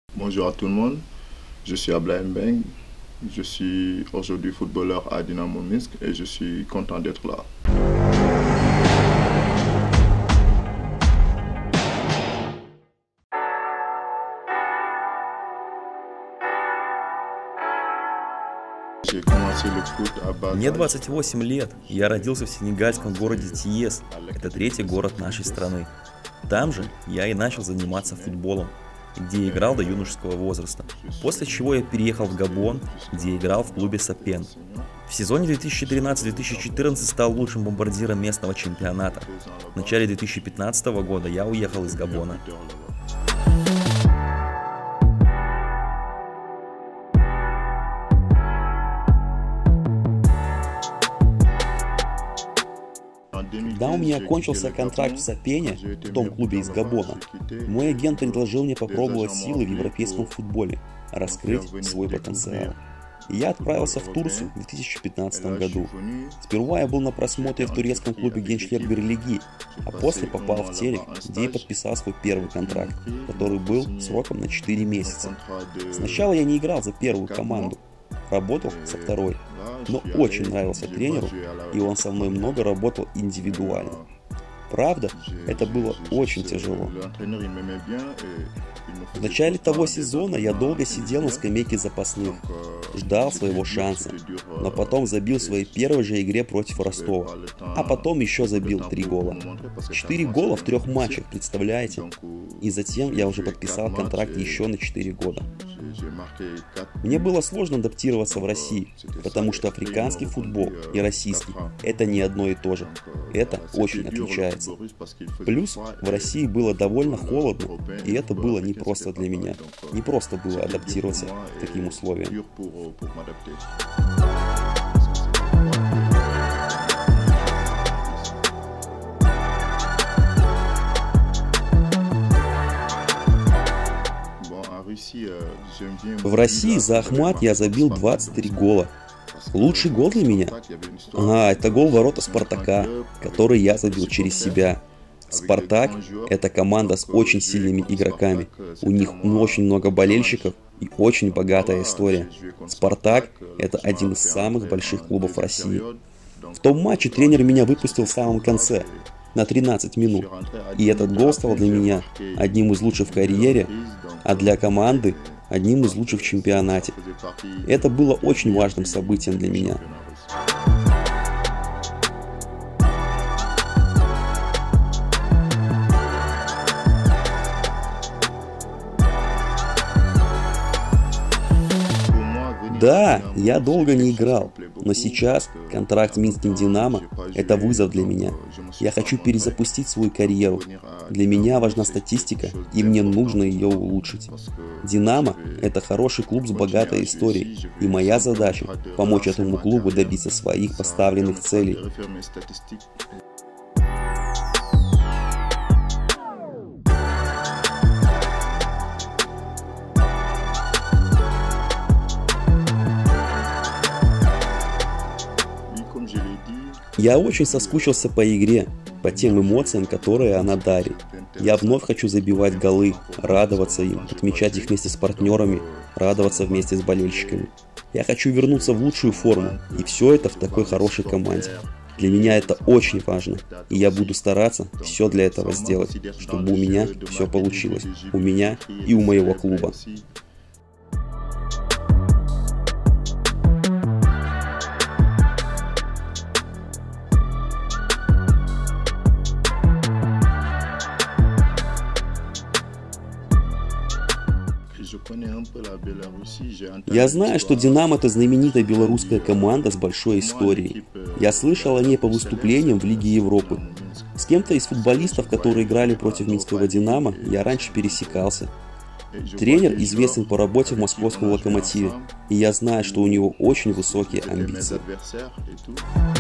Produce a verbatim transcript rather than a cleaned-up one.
Bonjour à tout le monde, je suis Ablaye Mbengue, je suis aujourd'hui footballeur à Dynamo Minsk et je suis content d'être là. Мне двадцать восемь лет, и я родился в сенегальском городе Тиес, это третий город нашей страны. Там же я и начал заниматься футболом, где играл до юношеского возраста, после чего я переехал в Габон, где играл в клубе Сапен. В сезоне две тысячи тринадцать — две тысячи четырнадцать стал лучшим бомбардиром местного чемпионата. В начале две тысячи пятнадцатого года я уехал из Габона. Когда у меня кончился контракт в Сапене, в том клубе из Габона, мой агент предложил мне попробовать силы в европейском футболе, раскрыть свой потенциал. И я отправился в Турцию в две тысячи пятнадцатом году. Сперва я был на просмотре в турецком клубе Gençler Birliği, а после попал в Терек, где и подписал свой первый контракт, который был сроком на четыре месяца. Сначала я не играл за первую команду, работал со второй, но очень нравился тренеру, и он со мной много работал индивидуально. Правда, это было очень тяжело. В начале того сезона я долго сидел на скамейке запасных, ждал своего шанса, но потом забил в своей первой же игре против Ростова, а потом еще забил три гола. Четыре гола в трех матчах, представляете? И затем я уже подписал контракт еще на четыре года. Мне было сложно адаптироваться в России, потому что африканский футбол и российский – это не одно и то же. Это очень отличается. Плюс в России было довольно холодно, и это было не просто для меня. Не просто было адаптироваться к таким условиям. В России за Ахмат я забил двадцать три гола. Лучший гол для меня? А, это гол в ворота Спартака, который я забил через себя. Спартак – это команда с очень сильными игроками. У них очень много болельщиков и очень богатая история. Спартак – это один из самых больших клубов России. В том матче тренер меня выпустил в самом конце, на тринадцать минут. И этот гол стал для меня одним из лучших в карьере, а для команды одним из лучших в чемпионате. Это было очень важным событием для меня. Да, я долго не играл, но сейчас контракт с Минским Динамо – это вызов для меня. Я хочу перезапустить свою карьеру. Для меня важна статистика, и мне нужно ее улучшить. Динамо – это хороший клуб с богатой историей, и моя задача – помочь этому клубу добиться своих поставленных целей. Я очень соскучился по игре, по тем эмоциям, которые она дарит. Я вновь хочу забивать голы, радоваться им, отмечать их вместе с партнерами, радоваться вместе с болельщиками. Я хочу вернуться в лучшую форму, и все это в такой хорошей команде. Для меня это очень важно, и я буду стараться все для этого сделать, чтобы у меня все получилось, у меня и у моего клуба. Я знаю, что Динамо – это знаменитая белорусская команда с большой историей. Я слышал о ней по выступлениям в Лиге Европы. С кем-то из футболистов, которые играли против Минского Динамо, я раньше пересекался. Тренер известен по работе в московском Локомотиве, и я знаю, что у него очень высокие амбиции.